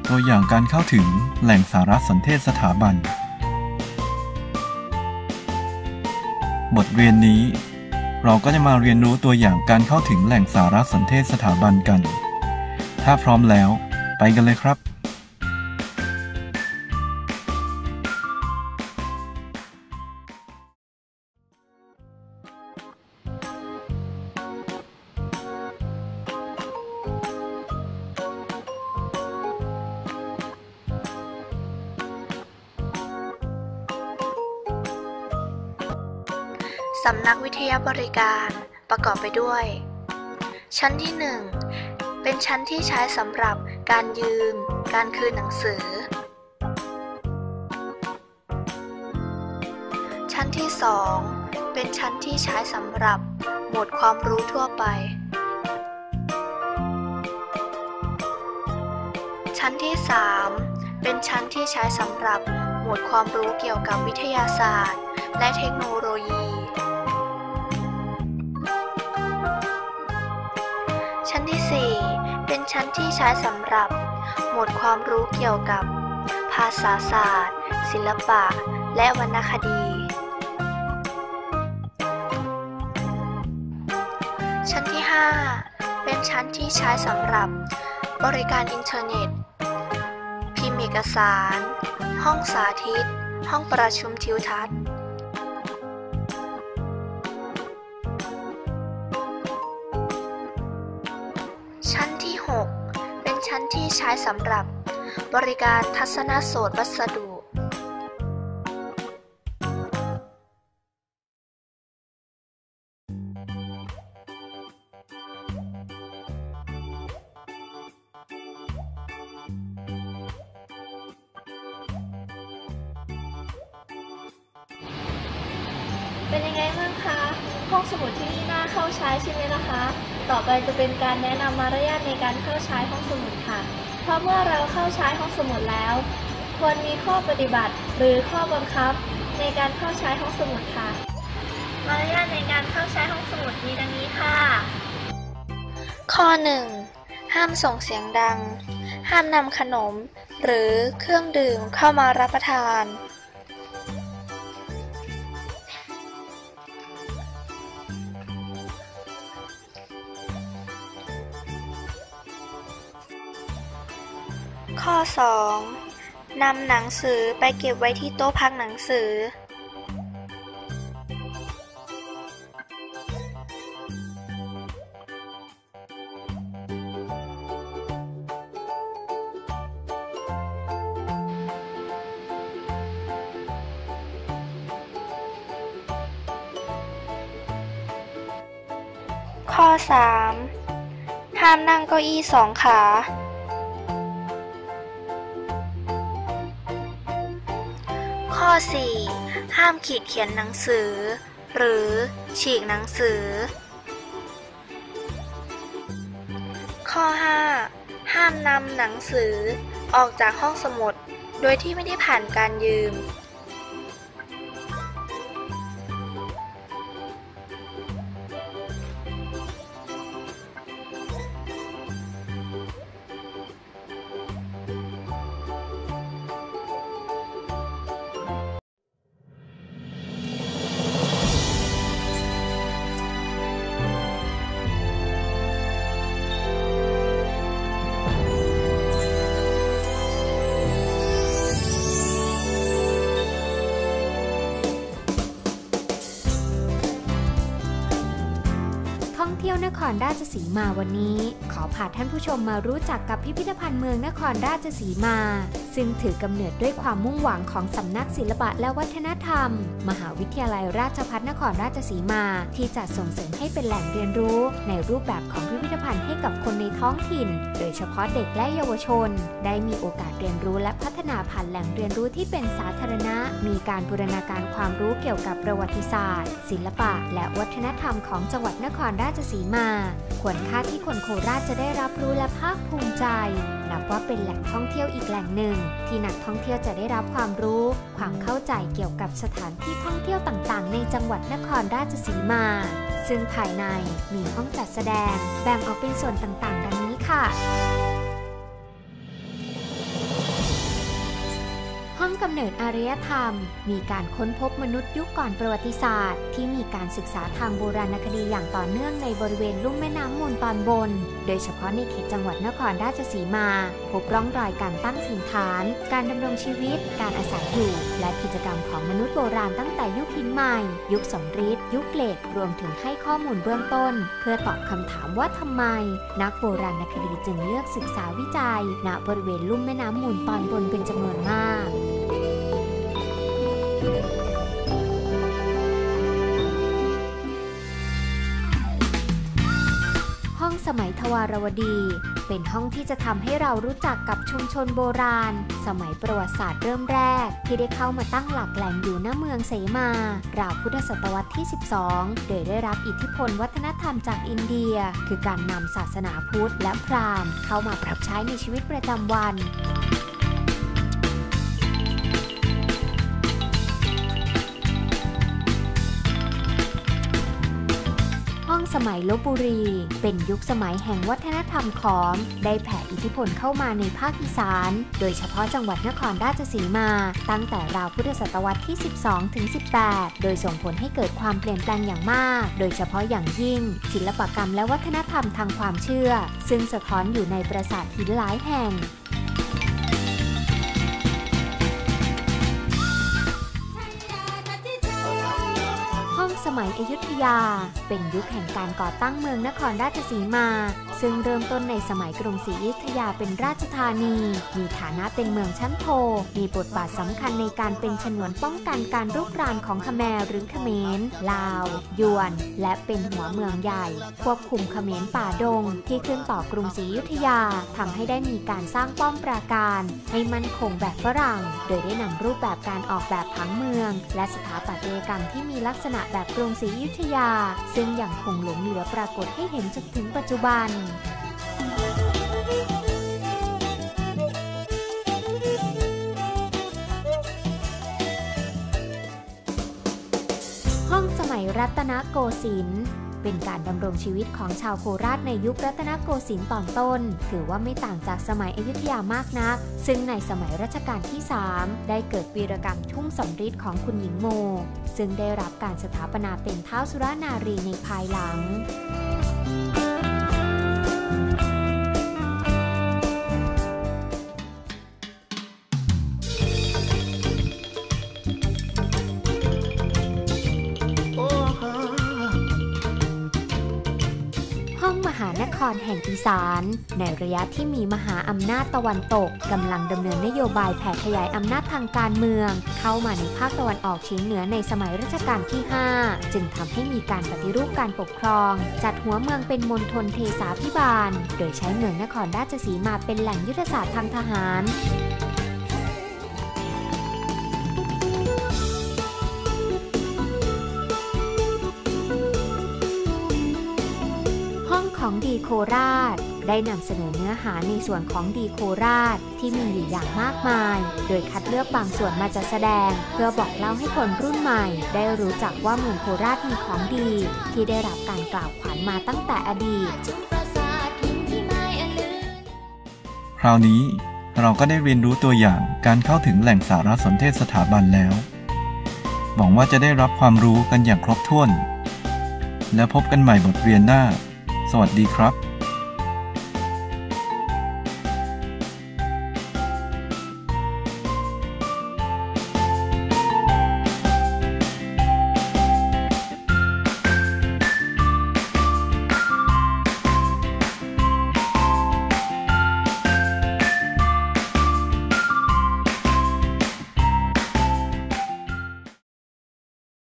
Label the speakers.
Speaker 1: ตัวอย่างการเข้าถึงแหล่งสารสนเทศสถาบันบทเรียนนี้เราก็จะมาเรียนรู้ตัวอย่างการเข้าถึงแหล่งสารสนเทศสถาบันกันถ้าพร้อมแล้วไปกันเลยครับ
Speaker 2: สำนักวิทยาบริการประกอบไปด้วยชั้นที่ 1 เป็นชั้นที่ใช้สำหรับการยืมการคืนหนังสือชั้นที่ 2 เป็นชั้นที่ใช้สำหรับหมวดความรู้ทั่วไปชั้นที่ 3 เป็นชั้นที่ใช้สำหรับหมวดความรู้เกี่ยวกับวิทยาศาสตร์และเทคโนโลยีชั้นที่ 4 เป็นชั้นที่ใช้สำหรับหมวดความรู้เกี่ยวกับภาษาศาสตร์ศิลปะและวรรณคดีชั้นที่ 5 เป็นชั้นที่ใช้สำหรับบริการอินเทอร์เน็ตพิมพ์เอกสารห้องสาธิตห้องประชุมทิวทัศน์ชั้นที่ 6 เป็นชั้นที่ใช้สำหรับบริการทัศนโสตวัสดุ
Speaker 3: เป็นยังไงบ้างคะห้องสมุดที่นี่น่าเข้าใช้ใช่ไหมล่ะคะต่อไปจะเป็นการแนะนำมารยาทในการเข้าใช้ห้องสมุดค่ะเพราะเมื่อเราเข้าใช้ห้องสมุดแล้วควรมีข้อปฏิบัติหรือข้อบังคับในการเข้าใช้ห้องสมุดค่ะมารยาทในการเข้าใช้ห้องสมุดมีดังนี้ค่ะ
Speaker 2: ข้อ 1 ห้ามส่งเสียงดังห้ามนำขนมหรือเครื่องดื่มเข้ามารับประทานข้อ 2 นำหนังสือไปเก็บไว้ที่โต๊ะพักหนังสือข้อ 3 ห้ามนั่งเก้าอี้2 ขาข้อ 4 ห้ามขีดเขียนหนังสือหรือฉีกหนังสือข้อ 5 ห้ามนำหนังสือออกจากห้องสมุดโดยที่ไม่ได้ผ่านการยืม
Speaker 4: เที่ยวนครราชสีมาวันนี้ขอพาท่านผู้ชมมารู้จักกับพิพิธภัณฑ์เมืองนครราชสีมาซึ่งถือกำเนิดด้วยความมุ่งหวังของสำนักศิลปะและวัฒนธรรมมหาวิทยาลัยราชภัฏนครราชสีมาที่จะส่งเสริมให้เป็นแหล่งเรียนรู้ในรูปแบบของพิพิธภัณฑ์ให้กับคนในท้องถิ่นโดยเฉพาะเด็กและเยาวชนได้มีโอกาสเรียนรู้และพัฒนาผ่านแหล่งเรียนรู้ที่เป็นสาธารณะมีการบูรณาการความรู้เกี่ยวกับประวัติศาสตร์ศิลปะและวัฒนธรรมของจังหวัดนครราชสีมาควรค่าที่คนโคราชจะได้รับรู้และภาคภูมิใจนับว่าเป็นแหล่งท่องเที่ยวอีกแหล่งหนึ่งที่นักท่องเที่ยวจะได้รับความรู้ความเข้าใจเกี่ยวกับสถานที่ท่องเที่ยวต่างๆในจังหวัดนครราชสีมาซึ่งภายในมีห้องจัดแสดงแบ่งออกเป็นส่วนต่างๆดังนี้ค่ะองกำเนิดอารยธรรมมีการค้นพบมนุษย์ยุคก่อนประวัติศาสตร์ที่มีการศึกษาทางโบราณคดีอย่างต่อเนื่องในบริเวณลุ่มแม่น้ำมูลตอนบนโดยเฉพาะในเขตจังหวัดนครราชสีมาพบร่องรอยการตั้งถิ่นฐานการดำรงชีวิตการอาศัยอยู่และกิจกรรมของมนุษย์โบราณตั้งแต่ยุคหินใหม่ยุคสำริดยุคเหล็กรวมถึงให้ข้อมูลเบื้องต้นเพื่อตอบคำถามว่าทำไมนักโบราณคดีจึงเลือกศึกษาวิจัยณบริเวณลุ่มแม่น้ำมูลตอนบนเป็นจำนวนมากห้องสมัยทวารวดีเป็นห้องที่จะทำให้เรารู้จักกับชุมชนโบราณสมัยประวัติศาสตร์เริ่มแรกที่ได้เข้ามาตั้งหลักแหล่งอยู่ณเมืองเสมาราวพุทธศตวรรษที่ 12 โดยได้รับอิทธิพลวัฒนธรรมจากอินเดียคือการนำศาสนาพุทธและพราหมณ์เข้ามาปรับใช้ในชีวิตประจำวันห้องสมัยลพบุรีเป็นยุคสมัยแห่งวัฒนธรรมขอมได้แผ่อิทธิพลเข้ามาในภาคอีสานโดยเฉพาะจังหวัดนครราชสีมาตั้งแต่ราวพุทธศตวรรษที่ 12 ถึง 18 โดยส่งผลให้เกิดความเปลี่ยนแปลงอย่างมากโดยเฉพาะอย่างยิ่งศิลปกรรมและวัฒนธรรมทางความเชื่อซึ่งสะท้อนอยู่ในปราสาทหินหลายแห่งสมัยอยุธยาเป็นยุคแห่งการก่อตั้งเมืองนครราชสีมาซึ่งเริ่มต้นในสมัยกรุงศรีอยุธยาเป็นราชธานีมีฐานะเป็นเมืองชั้นโทมีบทบาทสำคัญในการเป็นฉนวนป้องกันการรุกรานของคแมรหรือเขมรลาวยวนและเป็นหัวเมืองใหญ่ควบคุมเขมรป่าดงที่ขึ้นต่อกรุงศรีอยุธยาทำให้ได้มีการสร้างป้อมปราการให้มั่นคงแบบฝรั่งโดยได้นำรูปแบบการออกแบบผังเมืองและสถาปัตยกรรมที่มีลักษณะแบบกรุงศรีอยุธยาซึ่งยังคงหลงเหลือปรากฏให้เห็นจนถึงปัจจุบันห้องสมัยรัตนโกสินทร์เป็นการดำรงชีวิตของชาวโคราชในยุครัตนโกสินทร์ตอนต้นถือว่าไม่ต่างจากสมัยอยุธยามากนักซึ่งในสมัยรัชกาลที่ 3ได้เกิดวีรกรรมทุ่งสำริดของคุณหญิงโมซึ่งได้รับการสถาปนาเป็นท้าวสุรนารีในภายหลังมหานครแห่งอีสานในระยะที่มีมหาอำนาจตะวันตกกำลังดำเนินนโยบายแผ่ขยายอำนาจทางการเมืองเข้ามาในภาคตะวันออกเฉียงเหนือในสมัยรัชกาลที่ 5จึงทำให้มีการปฏิรูปการปกครองจัดหัวเมืองเป็นมณฑลเทสาภิบาลโดยใช้เมืองนครราชสีมาเป็นแหล่งยุทธศาสตร์ทางทหารของดีโคราชได้นำเสนอเนื้อหาในส่วนของดีโคราชที่มีอยู่อย่างมากมายโดยคัดเลือกบางส่วนมาจัดแสดงเพื่อบอกเล่าให้คนรุ่นใหม่ได้รู้จักว่าเมืองโคราชมีของดีที่ได้รับการกล่าวขวัญมาตั้งแต่อดีต
Speaker 1: คราวนี้เราก็ได้เรียนรู้ตัวอย่างการเข้าถึงแหล่งสารสนเทศสถาบันแล้วหวังว่าจะได้รับความรู้กันอย่างครบถ้วนแล้วพบกันใหม่บทเรียนหน้าสวัสดีครับ